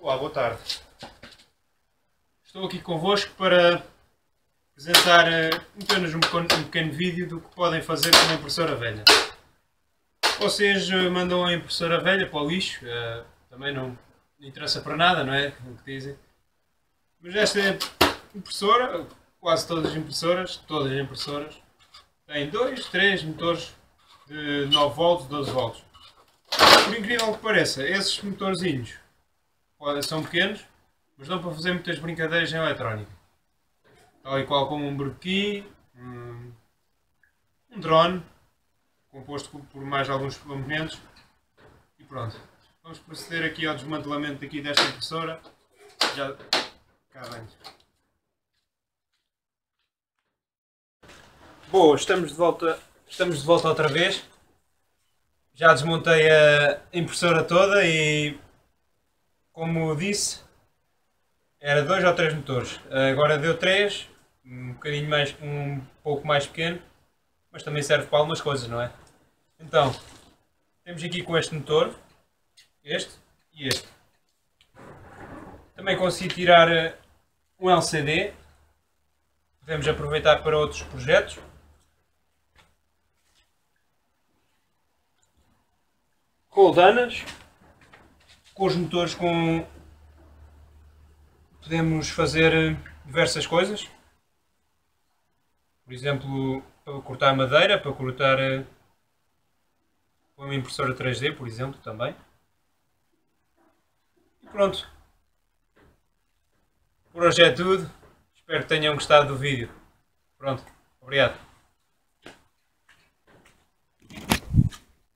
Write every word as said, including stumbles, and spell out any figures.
Olá, boa tarde. Estou aqui convosco para apresentar uh, apenas um pequeno, um pequeno vídeo do que podem fazer com uma impressora velha. Vocês uh, mandam a impressora velha para o lixo, uh, também não interessa para nada, não é? O que dizem. Mas esta impressora, quase todas as impressoras, todas as impressoras, têm dois, três motores de nove volts, doze volts. Por incrível que pareça, esses motorzinhos são pequenos, mas dão para fazer muitas brincadeiras em eletrónica. Tal e qual como um brequim, um, um drone, composto por mais alguns componentes. E pronto. Vamos proceder aqui ao desmantelamento aqui desta impressora. Já cá vem. Boa, estamos de volta, estamos de volta outra vez. Já desmontei a impressora toda e, como disse, era dois ou três motores. Agora deu três, um bocadinho mais, um pouco mais pequeno, mas também serve para algumas coisas, não é? Então, temos aqui com este motor, este e este. Também consegui tirar um L C D, podemos aproveitar para outros projetos. Roldanas, com os motores com podemos fazer diversas coisas, por exemplo, para cortar madeira, para cortar uma impressora três D, por exemplo, também. E pronto. Por hoje é tudo. Espero que tenham gostado do vídeo. Pronto. Obrigado.